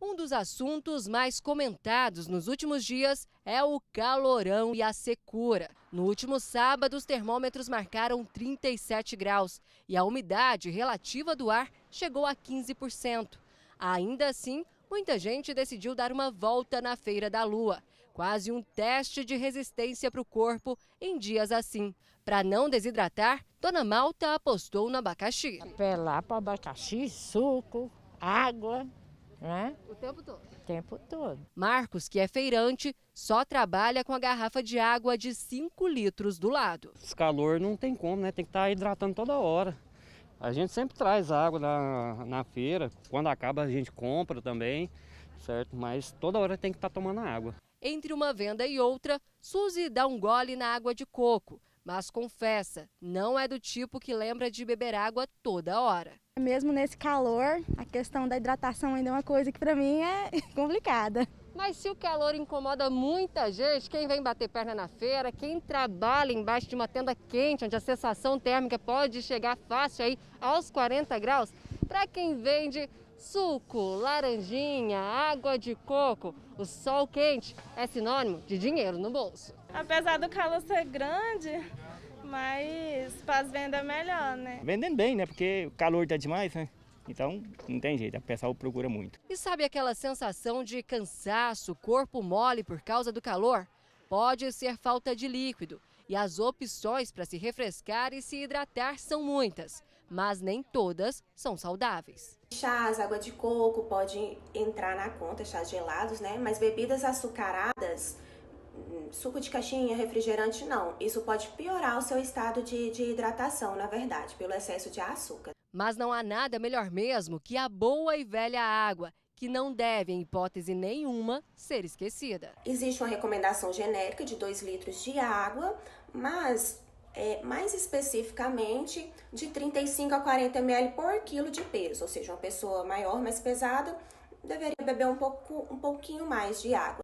Um dos assuntos mais comentados nos últimos dias é o calorão e a secura. No último sábado, os termômetros marcaram 37 graus e a umidade relativa do ar chegou a 15%. Ainda assim, muita gente decidiu dar uma volta na Feira da Lua. Quase um teste de resistência para o corpo em dias assim. Para não desidratar, Dona Malta apostou no abacaxi. Apelar para o abacaxi, suco, água, né? O tempo todo? O tempo todo. Marcos, que é feirante, só trabalha com a garrafa de água de 5 litros do lado. Esse calor não tem como, né? Tem que estar hidratando toda hora. A gente sempre traz água na feira. Quando acaba a gente compra também, certo? Mas toda hora tem que estar tomando água. Entre uma venda e outra, Suzy dá um gole na água de coco, mas confessa, não é do tipo que lembra de beber água toda hora. Mesmo nesse calor, a questão da hidratação ainda é uma coisa que para mim é complicada. Mas se o calor incomoda muita gente, quem vem bater perna na feira, quem trabalha embaixo de uma tenda quente, onde a sensação térmica pode chegar fácil aí aos 40 graus, para quem vende suco, laranjinha, água de coco, o sol quente é sinônimo de dinheiro no bolso. Apesar do calor ser grande, mas para as vendas é melhor, né? Vendendo bem, né? Porque o calor tá demais, né? Então não tem jeito, o pessoal procura muito. E sabe aquela sensação de cansaço, corpo mole por causa do calor? Pode ser falta de líquido. E as opções para se refrescar e se hidratar são muitas, mas nem todas são saudáveis. Chás, água de coco pode entrar na conta, chás gelados, né? Mas bebidas açucaradas, suco de caixinha, refrigerante, não. Isso pode piorar o seu estado de hidratação, na verdade, pelo excesso de açúcar. Mas não há nada melhor mesmo que a boa e velha água, que não deve, em hipótese nenhuma, ser esquecida. Existe uma recomendação genérica de 2 litros de água, mas mais especificamente de 35 a 40 ml por quilo de peso. Ou seja, uma pessoa maior, mais pesada, deveria beber um pouquinho mais de água.